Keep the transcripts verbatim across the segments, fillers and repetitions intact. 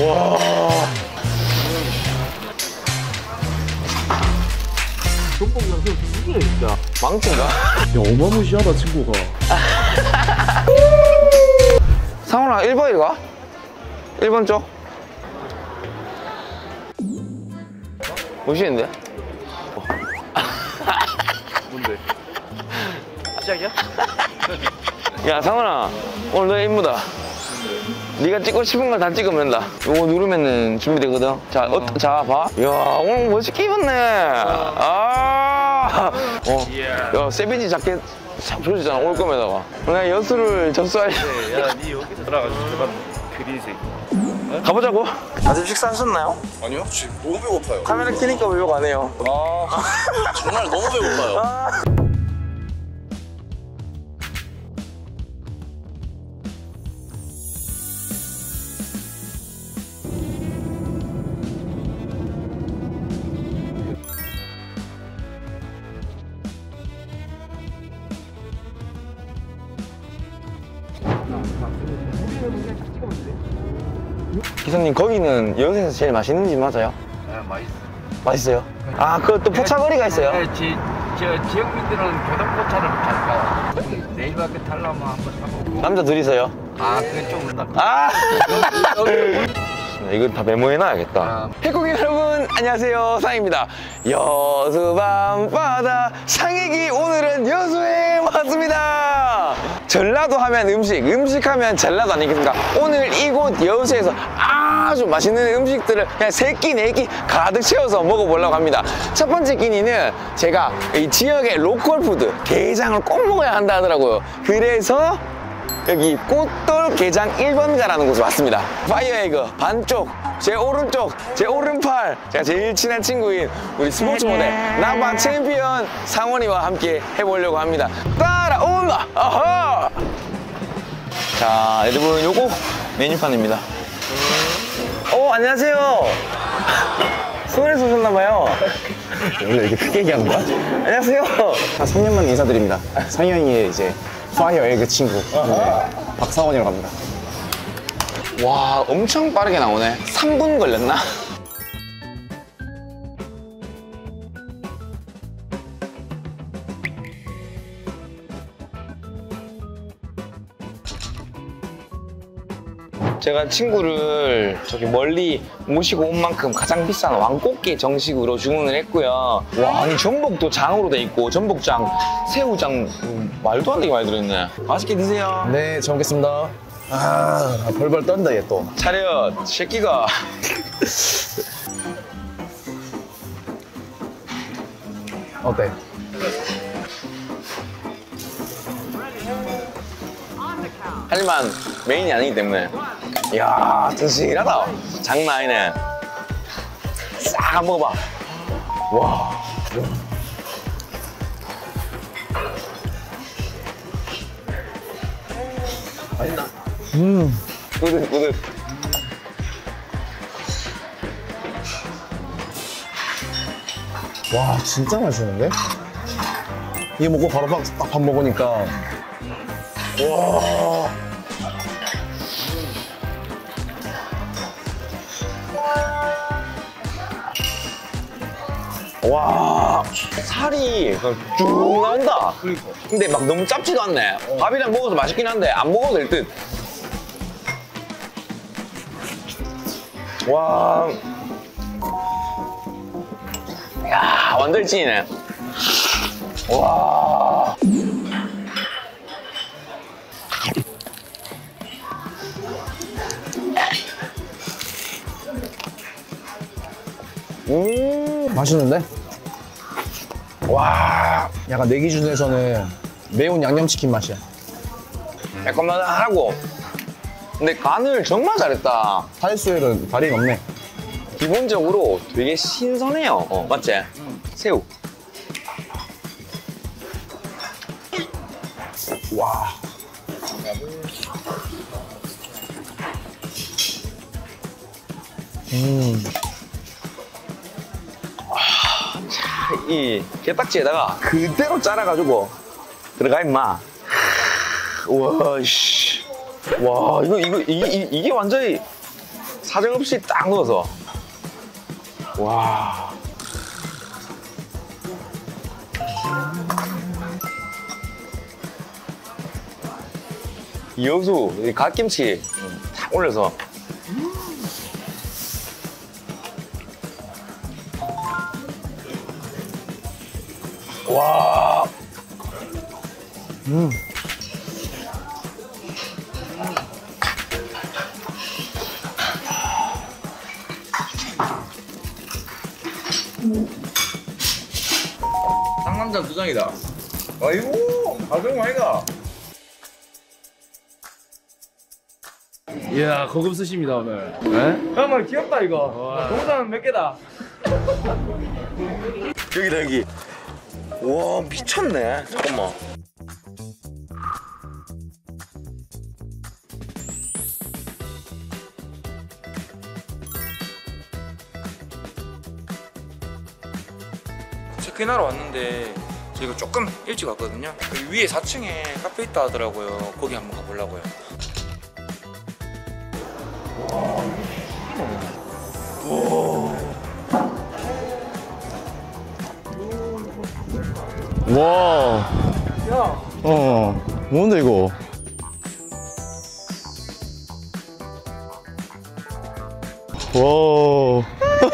와. 전복 양념 이게 진짜 망친가? 야, 어마무시하다 친구가. 상훈아 일 번이 가? 일 번 쪽? 멋있는데? 뭔데? 시작이야? 야 상훈아 오늘 너 임무다. 네가 찍고 싶은 걸 다 찍으면 된다. 이거 누르면은 준비되거든. 자, 어, 어. 자 봐. 야 오늘 멋있게 입었네. 어. 아, 어, 야 세비지 자켓 참 좋지잖아 올 거면다가. 내가 여수를 접수할. 네, 야, 니 여기서 들어가지고 제발 그린색. 어? 가보자고. 아직 식사하셨나요? 아니요, 지금 너무 배고파요. 카메라 켜니까 왜 욕 안 해요? 아, 정말 너무 배고파요. 아. 기사님 거기는 여기서 제일 맛있는 집 맞아요? 네, 맛있어. 맛있어요? 아, 그 또 포차거리가 있어요? 네, 지, 저 지역민들은 교동포차를 잘 가. 내일밖에 타려면 한번 타보고. 남자 둘이서요? 아, 그게 좀 그렇다. 아! 이거 다 메모해놔야겠다. 아. 해국인 여러분, 안녕하세요. 상입니다. 여수 밤바다 상익이 오늘은 여수에 왔습니다. 전라도 하면 음식, 음식 하면 전라도 아니겠습니까? 오늘 이곳 여수에서 아주 맛있는 음식들을 그냥 세 끼, 네 끼 가득 채워서 먹어보려고 합니다. 첫 번째 끼니는 제가 이 지역의 로컬 푸드, 게장을 꼭 먹어야 한다 하더라고요. 그래서 여기 꽃돌 게장 일 번가라는 곳에 왔습니다. 파이어에그 반쪽, 제 오른쪽, 제 오른팔, 제가 제일 친한 친구인 우리 스포츠 모델 나바 챔피언 상원이와 함께 해보려고 합니다. 따라온나! 아하! 자, 여러분 요거 메뉴판입니다. 어, 안녕하세요. 서울에서 오셨나봐요. 원래 이렇게 크게 얘기한 거야? 안녕하세요. 한 삼 년 만에 인사드립니다. 상현이의 이제 파이어 에그 친구 네, 박사원이라고 합니다. 와, 엄청 빠르게 나오네. 삼 분 걸렸나? 제가 친구를 저기 멀리 모시고 온 만큼 가장 비싼 왕꽃게 정식으로 주문을 했고요. 와, 아니 전복도 장으로 돼 있고 전복장, 새우장 음, 말도 안 되게 많이 들어있네. 맛있게 드세요. 네, 잘 먹겠습니다. 아, 벌벌 떤다 얘 또. 차렷, 새끼가. 어때? 하지만 메인이 아니기 때문에. 이야, 든실하다. 장난 아니네. 싹 한번 먹어봐. 와. 맛있나? 음, 뿌듯, 뿌듯. 와, 진짜 맛있는데? 이거 먹고 바로 딱 밥 먹으니까 와. 와, 살이 쭉 나온다. 근데 막 너무 짭지도 않네. 밥이랑 먹어서 맛있긴 한데 안 먹어도 될 듯. 와, 야, 완전 찐이네. 와. 음, 맛있는데? 와, 약간 내 기준에서는 매운 양념치킨 맛이야. 매콤하고. 근데 간을 정말 잘했다. 탈수율은 발이 없네. 기본적으로 되게 신선해요. 어, 맞지? 음. 새우. 와. 음. 이 게딱지에다가 그대로 잘라가지고 들어가 임마. 와, 씨. 와, 이거 이거 이게, 이게 완전히 사정없이 딱 넣어서. 와. 이 여수, 이 갓김치 탁 올려서. 와. 음. 상남자 두 장이다. 아이고, 가정 많이다. 이야 고급 스시입니다 오늘. 네? 정말 귀엽다 이거. 동상 몇 개다. 여기다, 여기. 와, 미쳤네. 잠깐만. 체크인하러 왔는데 저희가 조금 일찍 왔거든요. 여기 위에 사 층에 카페 있다 하더라고요. 거기 한번 가보려고요. 와. 야. 어. 뭔데 이거? 와.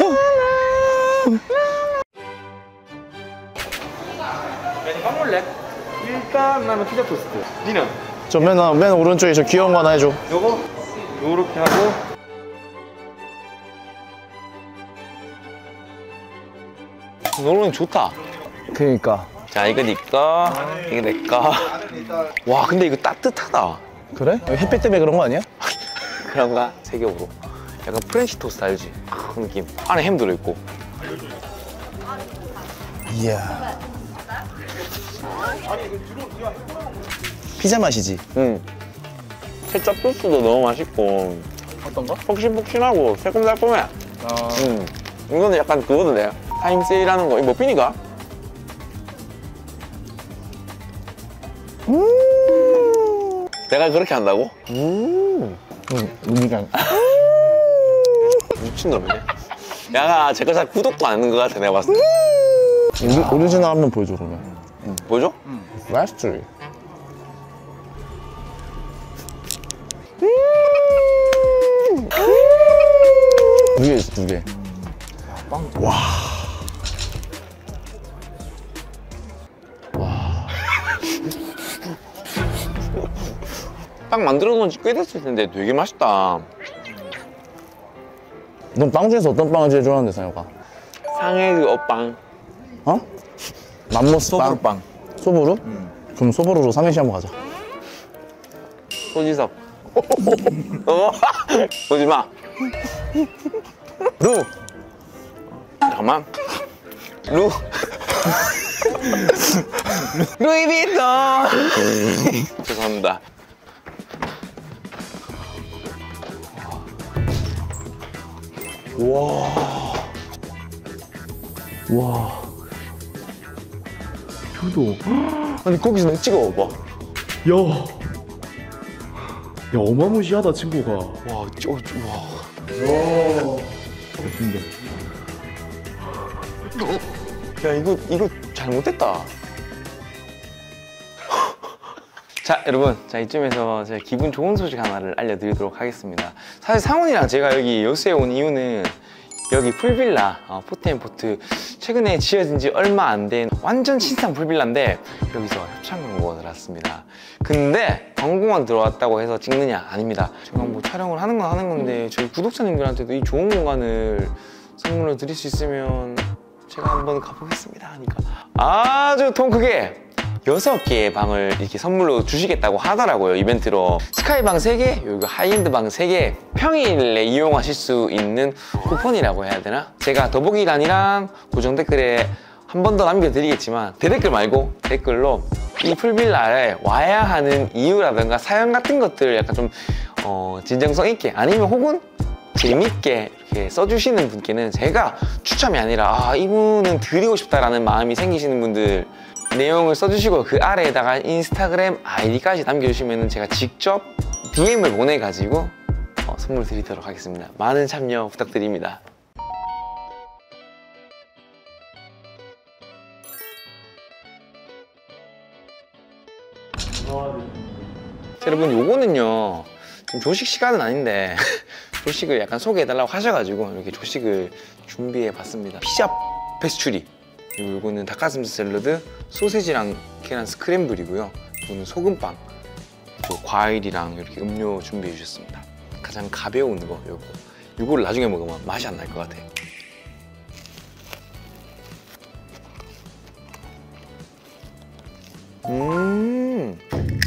메뉴 빵 먹을래? 일단 나는 피자 토스트. 니는? 저 맨, 맨 오른쪽에 저 귀여운 거 하나 해줘. 요거? 요렇게 하고 노는 좋다. 그니까. 자, 이거 니꺼, 이거 내꺼. 와, 근데 이거 따뜻하다. 그래? 햇빛 때문에 그런 거 아니야? 그런가? 세겹으로. 약간 프렌치 토스트 알지? 그 느낌. 안에 햄 들어있고. 이야. 피자 맛이지? 응. 케첩 소스도 너무 맛있고. 어떤 거? 폭신폭신하고 새콤달콤해. 아. 응. 이거는 약간 그거던데. 타임 세일하는 거. 이 머핀이가? 음. 내가 그렇게 한다고? 음. 응, 우니까. 미친놈이네. 야가 제거 잘 구독도 안 하는 것 같아, 내가 봤을 때. 오리, 오리지널 한번 보여줘, 그러면. 뭐죠? 라스트리. 두 개 있어, 두 개. 와. 빵 만들어 놓은 지 꽤 됐을 텐데 되게 맛있다. 넌 빵 중에서 어떤 빵을 제일 좋아하는데, 상혁아? 상해 그 어빵. 어? 맘모스 빵? 소보루빵. 소보루? 응. 그럼 소보루로 삼행시 한번 가자. 소지섭. 어? 보지 마. 루. 잠깐만. 루. 루이비통. 죄송합니다. 와. 와. 효도. 아니 거기서 내 찍어봐. 야. 야 어마무시하다 친구가. 와, 저, 저, 와. 예쁜데. 야, 이거, 이거 잘못됐다. 자, 여러분. 자, 이쯤에서 제가 기분 좋은 소식 하나를 알려드리도록 하겠습니다. 사실 상훈이랑 제가 여기 여수에 온 이유는 여기 풀빌라, 어, 포트앤포트 최근에 지어진 지 얼마 안 된 완전 신상 풀빌라인데 여기서 협찬 광고가 들어왔습니다. 근데 광고만 들어왔다고 해서 찍느냐? 아닙니다. 제가 뭐 촬영을 하는 건 하는 건데 저희 구독자님들한테도 이 좋은 공간을 선물로 드릴 수 있으면 제가 한번 가보겠습니다 하니까 아주 통 크게 여섯 개의 방을 이렇게 선물로 주시겠다고 하더라고요. 이벤트로 스카이방 세 개, 여기 하이엔드 방 세 개 평일에 이용하실 수 있는 쿠폰이라고 해야 되나? 제가 더보기란이랑 고정 댓글에 한 번 더 남겨드리겠지만 대댓글 말고 댓글로 이 풀빌라에 와야 하는 이유라든가 사연 같은 것들을 약간 좀 어, 진정성 있게 아니면 혹은 재밌게 이렇게 써주시는 분께는 제가 추첨이 아니라 아, 이분은 드리고 싶다라는 마음이 생기시는 분들 내용을 써주시고 그 아래에다가 인스타그램 아이디까지 남겨주시면 제가 직접 디엠을 보내가지고 어, 선물 드리도록 하겠습니다. 많은 참여 부탁드립니다. 자, 여러분 요거는요 지금 조식 시간은 아닌데 조식을 약간 소개해달라고 하셔가지고 이렇게 조식을 준비해봤습니다. 피자 페스츄리, 그리고 요거는 닭가슴살 샐러드, 소세지랑 계란 스크램블이고요. 이거는 소금빵, 또 과일이랑 이렇게 음료 준비해 주셨습니다. 가장 가벼운 거 요거. 요거를 나중에 먹으면 맛이 안 날 것 같아요. 음,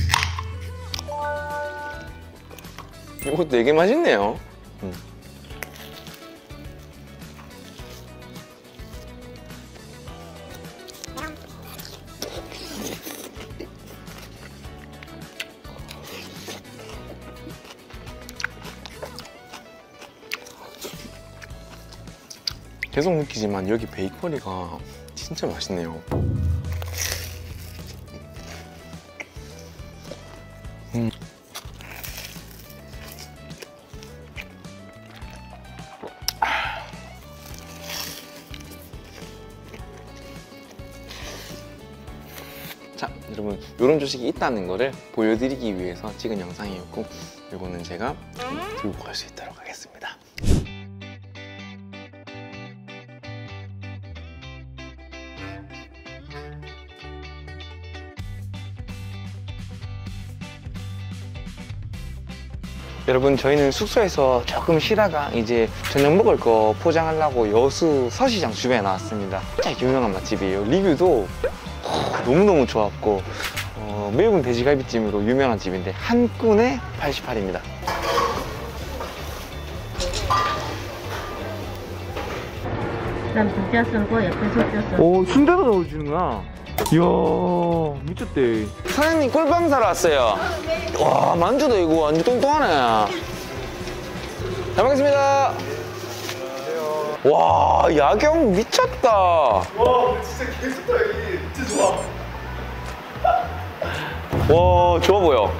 이거 되게 맛있네요. 음. 계속 느끼지만 여기 베이커리가 진짜 맛있네요. 음. 자, 여러분 이런 조식이 있다는 거를 보여드리기 위해서 찍은 영상이었고 이거는 제가 들고 갈 수 있도록 하겠습니다. 여러분 저희는 숙소에서 조금 쉬다가 이제 저녁 먹을 거 포장하려고 여수 서시장 주변에 나왔습니다. 진짜 유명한 맛집이에요. 리뷰도 너무너무 좋았고 어, 매운 돼지갈비찜으로 유명한 집인데 한 꾼에 팔십팔입니다. 그다음 두자 썰고 옆에 소뼈 썰고. 오, 순대도 넣어주는구나. 이야, 미쳤대. 사장님 꿀빵 사러 왔어요. 와, 만주도 이거 완전 똥똥하네. 잘 먹겠습니다. 와, 야경 미쳤다. 와 진짜 개좋다 여기. 진짜 좋아. 와, 좋아 보여.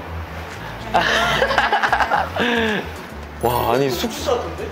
와, 아니 숙소 같은데?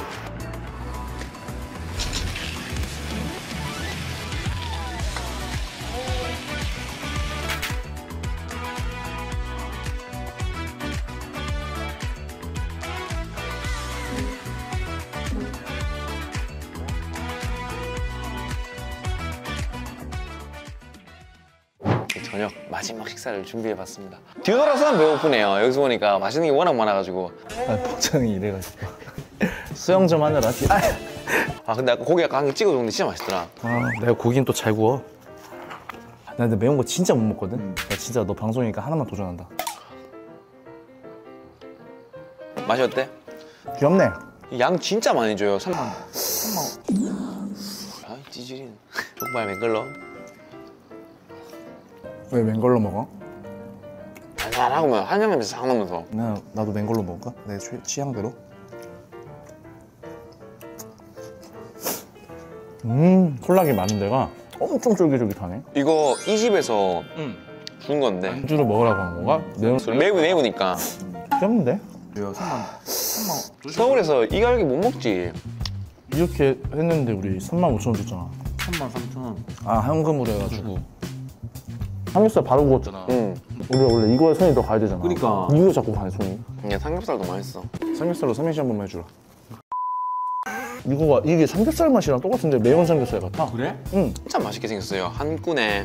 저녁 마지막 식사를 준비해봤습니다. 뒤돌아서는 배고프네요. 여기서 보니까 맛있는 게 워낙 많아가지고. 아, 복장이 이래가지고 수영 좀 하느라. 아, 근데 아까 고기 아까 한 개 찍어줬는데 진짜 맛있더라. 아, 내가 고기는 또 잘 구워. 나 근데 매운 거 진짜 못 먹거든. 나 진짜 너 방송이니까 하나만 도전한다. 맛이 어때? 귀엽네. 양 진짜 많이 줘요. 삼만. 삼만. 아, 찌질인. 족발 맨걸로. 왜 맨걸로 먹어? 달달하고만 한양냄새 싹 나면서. 나 나도 맨걸로 먹을까? 내 취, 취향대로. 음, 콜라기 많은 데가 엄청 쫄깃쫄깃하네. 이거 이 집에서 준 건데. 안주로 먹으라고 한 건가? 매운 매우 매우니까. 귀엽는데? 서울에서 이 가격에 못 먹지. 이렇게 했는데 우리 삼만 오천 원 줬잖아. 삼만 삼천 원. 아, 현금으로 해가지고. 삼겹살 바로 구웠잖아. 응. 우리가 원래 이거에 손이 더 가야 되잖아. 그러니까. 이거 자꾸 가네, 손이. 야, 삼겹살도 맛있어. 삼겹살로 삼행시 한 번만 해주라. 이거가, 이게 삼겹살 맛이랑 똑같은데 매운 삼겹살 같아. 그래? 응. 진짜 맛있게 생겼어요. 한 꾼에.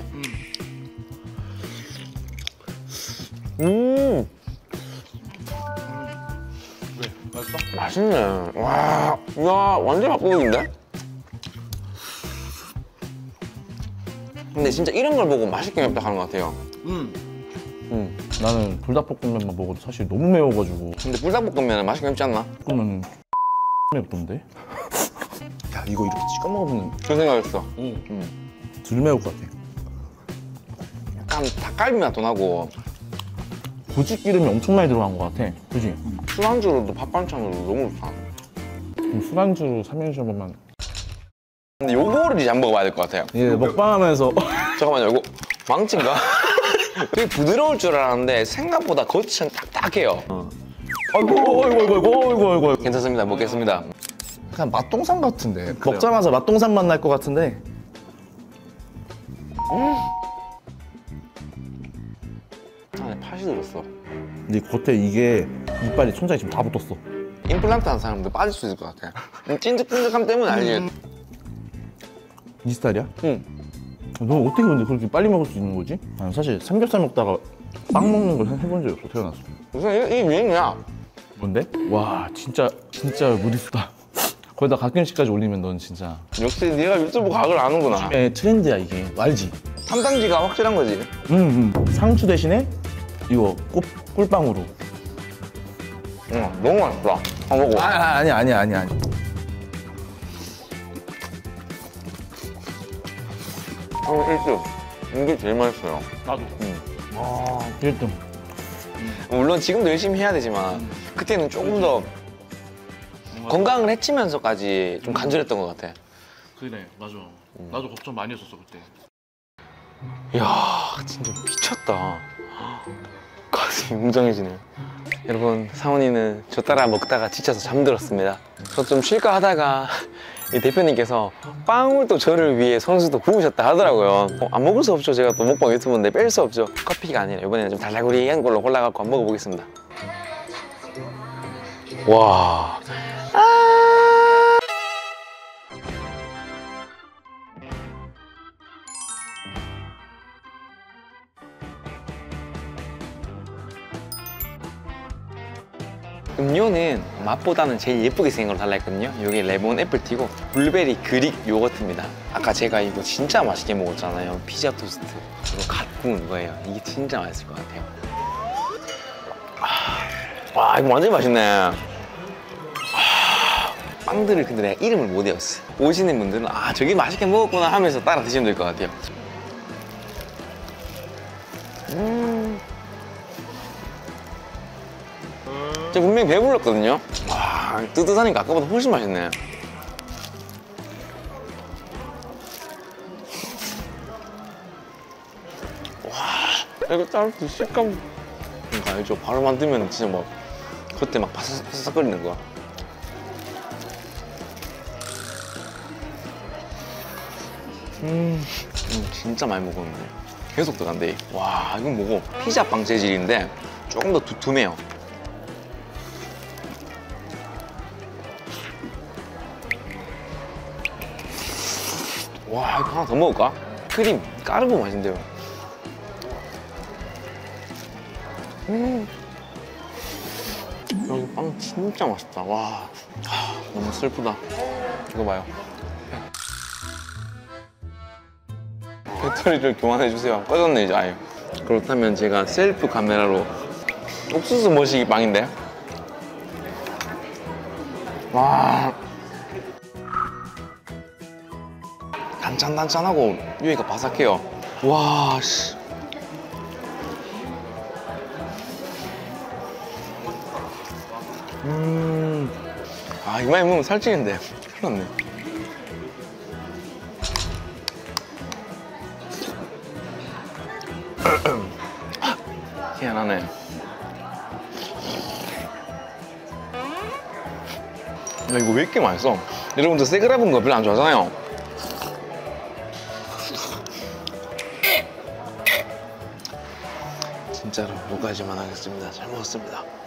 음. 왜? 맛있어? 맛있네. 와, 야, 완전 밥도둑인데? 근데 진짜 이런 걸 보고 맛있게 맵다 하는 것 같아요. 응. 음. 나는 불닭볶음면만 먹어도 사실 너무 매워가지고. 근데 불닭볶음면은 맛있게 맵지 않나? 볶으면 맵던데? 야, 이거 이렇게 찍어 먹으면 그런 생각했어. 덜 매울 것 같아. 약간 닭갈비 맛도 나고 고지 기름이 엄청 많이 들어간 것 같아. 그지? 술안주로도 밥 반찬으로 너무 좋다. 그럼 술안주로 삼행시 한 번만. 근데 요거를 이제 한번 먹어봐야 될 것 같아요. 예, 먹방하면서. 잠깐만요, 이거 망치인가? 되게 부드러울 줄 알았는데 생각보다 겉은 딱딱해요. 아이고, 아이고, 아이고, 아이고, 아이고, 아이고. 괜찮습니다. 먹겠습니다. 그냥 맛동산 같은데. 먹자마자 맛동산 맛 날 것 같은데. 안에 팥이 들었어. 근데 겉에 이게 이빨이 천장에 지금 다 붙었어. 임플란트 한 사람도 빠질 수 있을 것 같아. 찐득찐득함 때문에 알지. 이 스타일이야? 응. 너 어떻게 근데 그렇게 빨리 먹을 수 있는 거지? 아니, 사실 삼겹살 먹다가 빵 먹는 걸 해본 적이 없어, 태어나서. 무슨 이게 유행이야. 뭔데? 와, 진짜, 진짜 무리수다. 거기다 갓김치까지 올리면 넌 진짜. 역시 네가 유튜브 각을 아는구나. 에, 트렌드야, 이게. 알지? 삼단지가 확실한 거지. 응, 응. 상추 대신에 이거 꿀, 꿀빵으로. 응, 너무 맛있다. 한 먹어. 아, 아, 아니야, 아니야, 아니야, 아니야. 어, 일 등. 이게 제일 맛있어요. 나도. 응. 아, 일 등. 물론 지금도 열심히 해야 되지만 그때는 조금 더 건강을 해치면서까지 좀 간절했던 것 같아. 그래 맞아. 나도 걱정 많이 했었어 그때. 이야, 진짜 미쳤다. 가슴이 웅장해지네. 여러분, 상훈이는 저 따라 먹다가 지쳐서 잠들었습니다. 저 좀 쉴까 하다가 이 대표님께서 빵을 또 저를 위해 선수도 구우셨다 하더라고요. 어, 안 먹을 수 없죠. 제가 또 먹방 유튜브인데 뺄 수 없죠. 커피가 아니라 이번에는 좀 달달구리한 걸로 골라갖고 한번 먹어보겠습니다. 와. 음료는 맛보다는 제일 예쁘게 생긴 걸 달라 했거든요. 이게 레몬 애플티고 블루베리 그릭 요거트입니다. 아까 제가 이거 진짜 맛있게 먹었잖아요. 피자 토스트. 이거 갓 구운 거예요. 이게 진짜 맛있을 것 같아요. 아, 와, 이거 완전 맛있네. 아, 빵들을 근데 내가 이름을 못 외웠어. 오시는 분들은 아, 저기 맛있게 먹었구나 하면서 따라 드시면 될 것 같아요. 음. 제가 분명히 배불렀거든요. 와, 뜨뜻하니까 아까보다 훨씬 맛있네. 와, 이거 따로 그 식감. 그러니까 알죠? 바로 만들면 진짜 막 겉에 막 바삭바삭거리는 거야. 음, 음, 진짜 많이 먹었는데. 계속 들어간대. 와, 이건 뭐고? 피자빵 재질인데 조금 더 두툼해요. 와, 이거 하나 더 먹을까? 크림, 까르보 맛인데요. 음. 여기 빵 진짜 맛있다. 와, 하, 너무 슬프다. 이거 봐요. 배터리를 교환해주세요. 꺼졌네, 이제 아예. 그렇다면 제가 셀프 카메라로 옥수수 머시기 빵인데. 와. 단짠단짠하고 위에가 바삭해요. 와, 씨. 음. 아, 이거 많이 먹으면 살찌는데. 큰일 났네. 희한하네. 야, 이거 왜 이렇게 맛있어? 여러분들 새그라분 거 별로 안 좋아하잖아요. 진짜로 못 가지만 하겠습니다. 잘 먹었습니다.